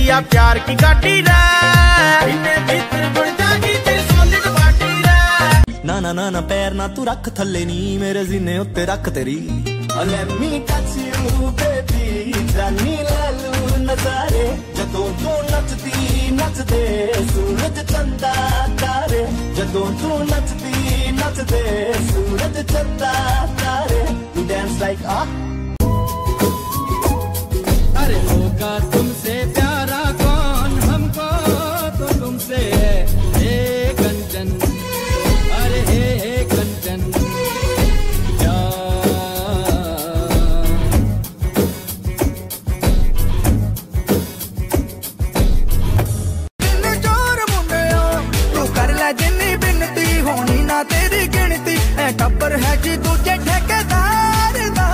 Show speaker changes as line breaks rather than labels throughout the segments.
आ प्यार की गाड़ी रे, भीतर गुड़ जागी ते सॉलिड बाटी रे।
ना ना ना ना पैर ना तू रख थले नी, मेरे सीने उत्ते रख तेरी। Let me touch you baby, जानी लालू नजारे, जदों तू नचदी नचदे सूरज चंदा तारे, जदों तू नचदी नचदे सूरज चंदा तारे। You dance like ah,
अरे होगा तुमसे प्यारा कौन, हमको तो तुमसे है हे कंचन, अरे हे कंचन क्या।
जोर मुंडिया तू कर ले जिन्नी बिनती, होनी ना तेरी गिनती, ऐ टब्बर है जी दूजे ठेकेदार दा।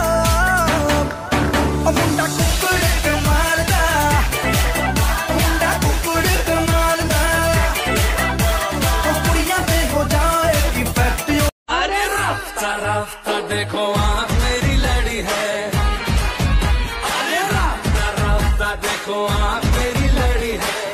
मुंडा कुकड़ कमाल दा, मुंडा कुकड़ कमाल दा, कुड़ियां पे हो जाएगी फैक्ट्री।
अरे राफ्ता राफ्ता देखो आँख मेरी लड़ी है, अरे राफ्ता राफ्ता देखो आँख मेरी लड़ी है।